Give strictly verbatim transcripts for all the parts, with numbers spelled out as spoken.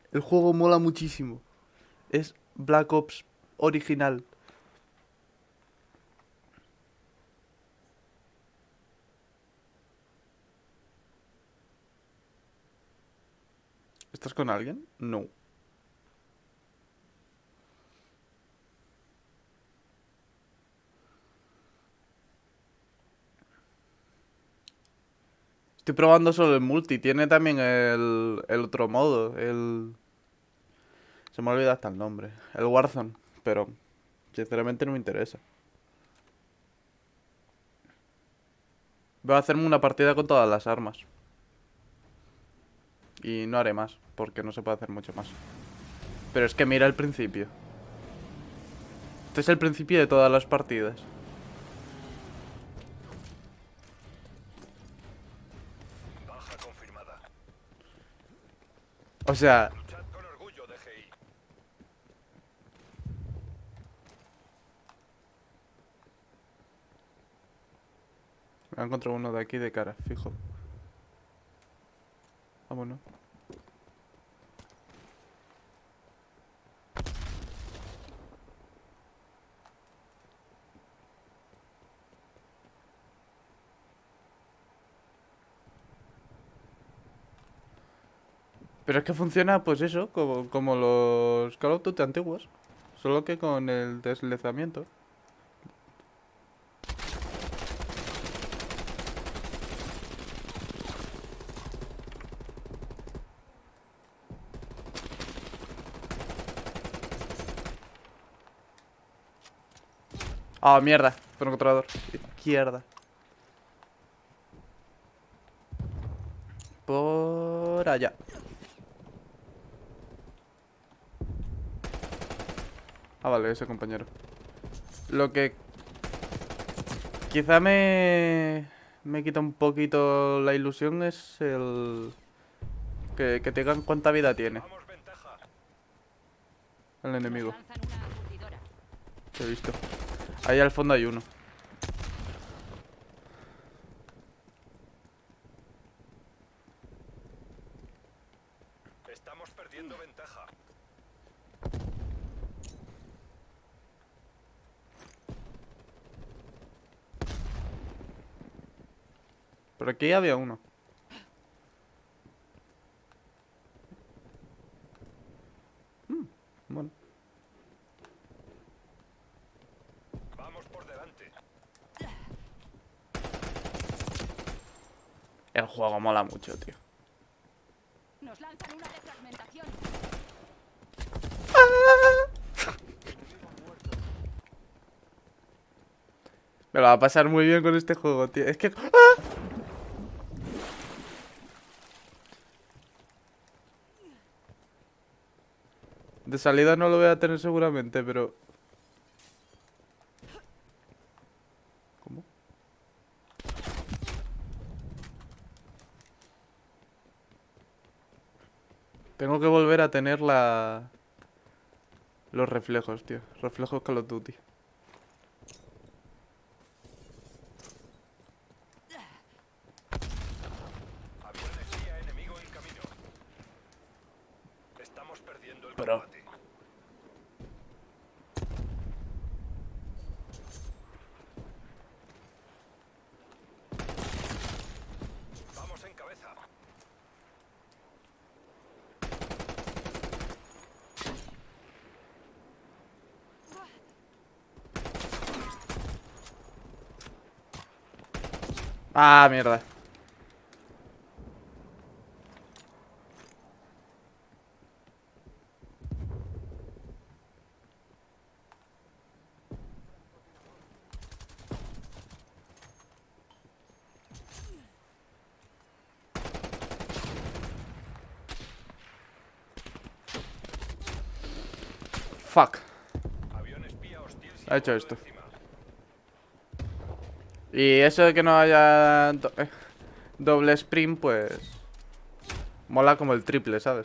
El juego mola muchísimo. Es Black Ops original. ¿Estás con alguien? No. Estoy probando solo el multi. Tiene también el, el otro modo. El... Se me ha olvidado hasta el nombre. El Warzone. Pero sinceramente no me interesa. Voy a hacerme una partida con todas las armas. Y no haré más, porque no se puede hacer mucho más. Pero es que mira el principio. Este es el principio de todas las partidas. Baja confirmada. O sea, Luchad con orgullo, D G I. me he encontrado uno de aquí de cara, fijo. Vámonos. Pero es que funciona, pues eso, como, como los Call of Duty antiguos. Solo que con el deslizamiento. Ah, mierda. Francotirador. Izquierda. Por allá. Ah, vale, ese compañero. Lo que quizá me... me quita un poquito la ilusión es el... Que, que te digan cuánta vida tiene Vamos ventaja. el Nos enemigo. lanzan una aturdidora. Que he visto. Ahí al fondo hay uno. Estamos perdiendo ventaja. Por aquí había uno. Mm, bueno. Vamos por delante. El juego mola mucho, tío. Nos lanzan una defragmentación. Me lo va a pasar muy bien con este juego, tío. Es que... ¡Ah! De salida no lo voy a tener seguramente, pero... ¿Cómo? Tengo que volver a tener la... Los reflejos, tío. Reflejos Call of Duty. Avión espía enemigo en camino. Estamos perdiendo el Pero- combate. Vamos en cabeza. Ah, mierda. Fuck. Avión espía hostil Ha hecho situado esto. encima. Y eso de que no haya do- eh, doble sprint, pues... Mola como el triple, ¿sabes?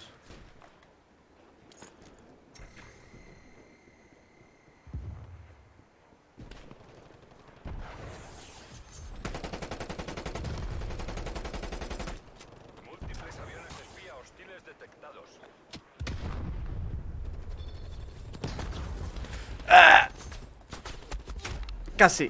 Múltiples aviones espía hostiles detectados. Casi.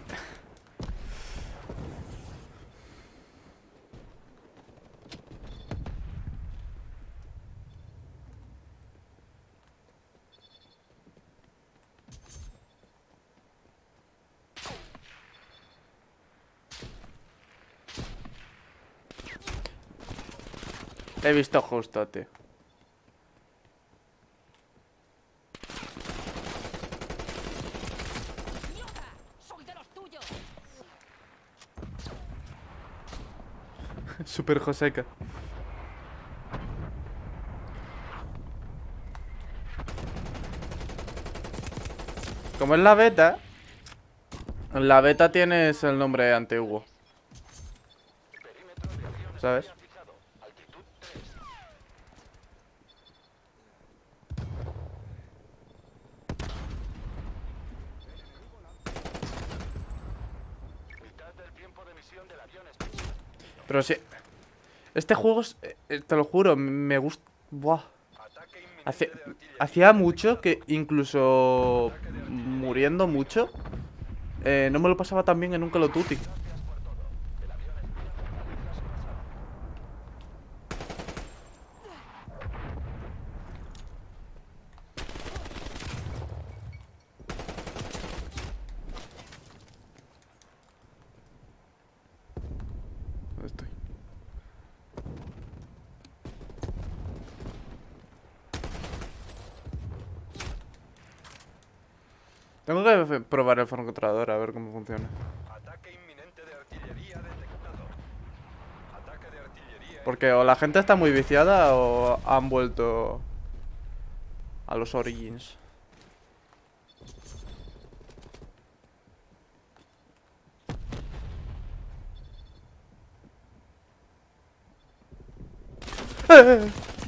He visto justo, tío. ¡Mierda! ¡Soy de los tuyos! Super Joseca. Como es la beta, en la beta tienes el nombre antiguo. ¿Sabes? Pero sí. Este juego, es, eh, te lo juro, me gusta. Buah. Hace- Hacía mucho que incluso muriendo mucho, eh, no me lo pasaba tan bien en un Call of Duty. ¿Dónde estoy? Tengo que probar el francotirador a ver cómo funciona. Ataque inminente de artillería detectado. Ataque de artillería. Porque o la gente está muy viciada o han vuelto a los Origins. ¡Eh!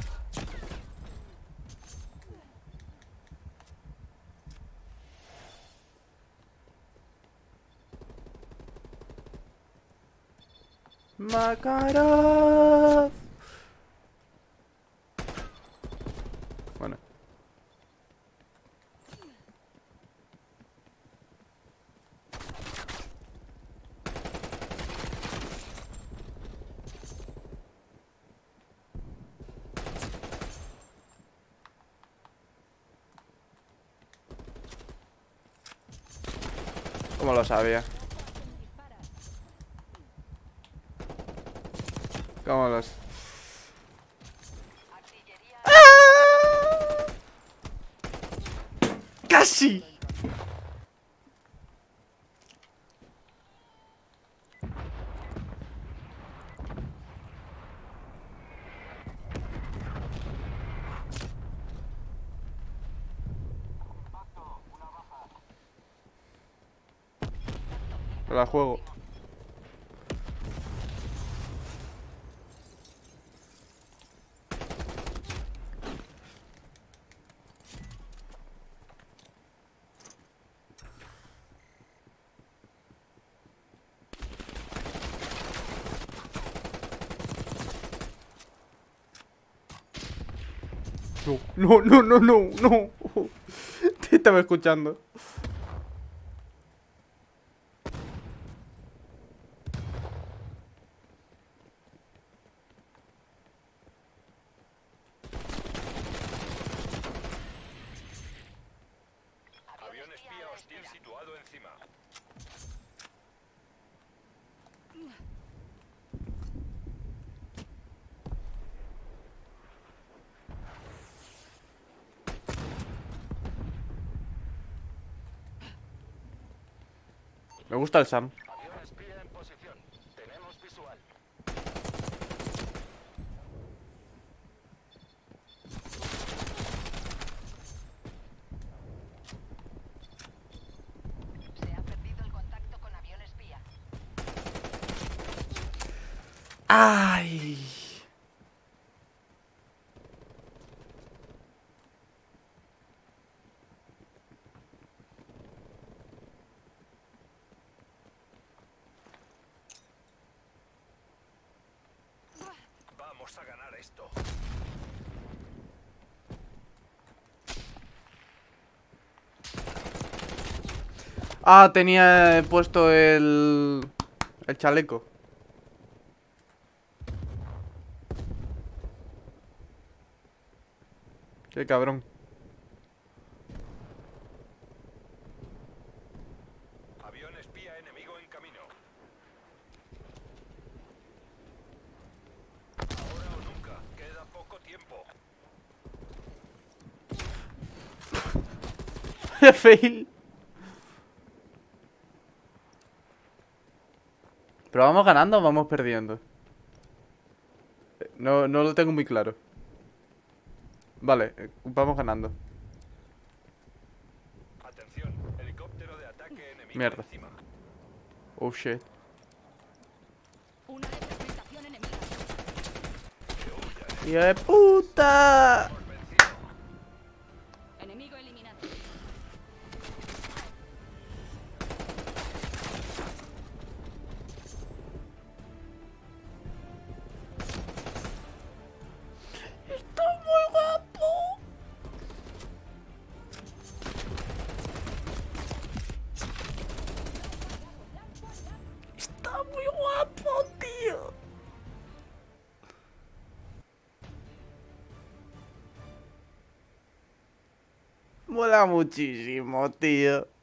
Makarov. Bueno. ¿Cómo lo sabía? ¿Cómo los? ¡Ah! ¡Casi! La juego. No, no, no, no, no, no. Te estaba escuchando. Avión espía hostil situado encima. Me gusta el Sam. Avión espía en posición. Tenemos visual. Se ha perdido el contacto con avión espía. ¡Ay! Vamos a ganar esto. Ah, tenía puesto el... El chaleco. Qué cabrón. Avión espía enemigo en camino. Ahora o nunca. Queda poco tiempo. Fail. ¿Pero vamos ganando o vamos perdiendo? No, no lo tengo muy claro. Vale, eh, vamos ganando. Atención. Helicóptero de ataque enemigo Mierda. encima. Oh shit. Una desestabilización enemiga. ¡Hijo de puta! Enemigo eliminado. Está muy guapo. Está muy guapo, tío. Mola muchísimo, tío.